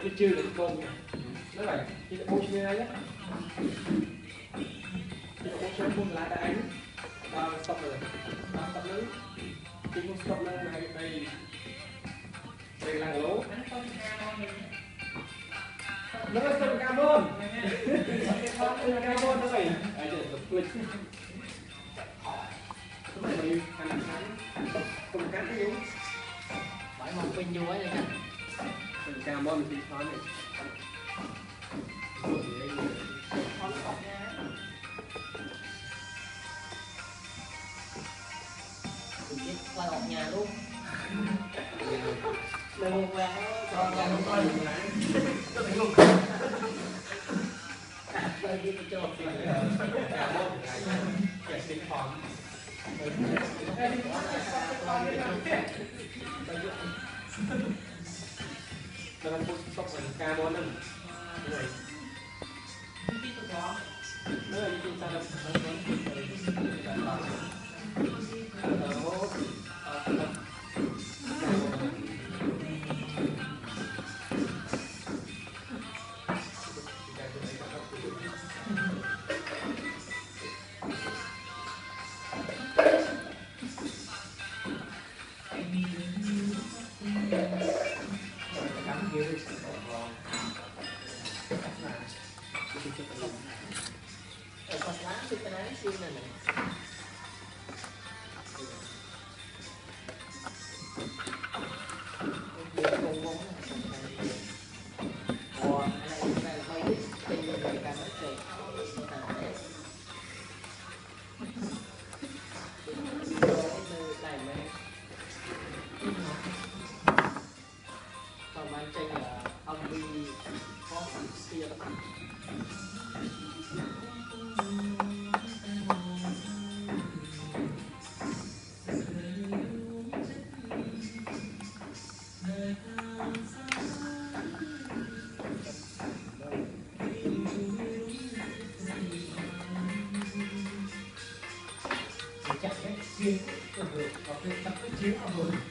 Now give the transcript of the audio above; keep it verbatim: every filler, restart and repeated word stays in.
cái chưa được côn nó là cái bố chơi này á cái bố chơi bún lá đại ba stop rồi ba stop nữa cái bún stop nữa này đây đây là lỗ nó là sân carbon sân carbon đó này ở đây là click cái này mình ăn sáng cùng cắt cái gì phải một pin vô ấy nha sân carbon thì khó này qua một nhà luôn đừng qua cho nhà luôn coi có thể luôn đây đi cho cả một cái sinh hoạt dengan pusok dan kamonan này nó là những sao đâu pas langsung kena sih nana. Oh, anak Israel kau ini tinggal di kamar saya. Còn anh tranh là ông đi có phần kia đó. Chạy chiên có thể tập cái chiên ở rồi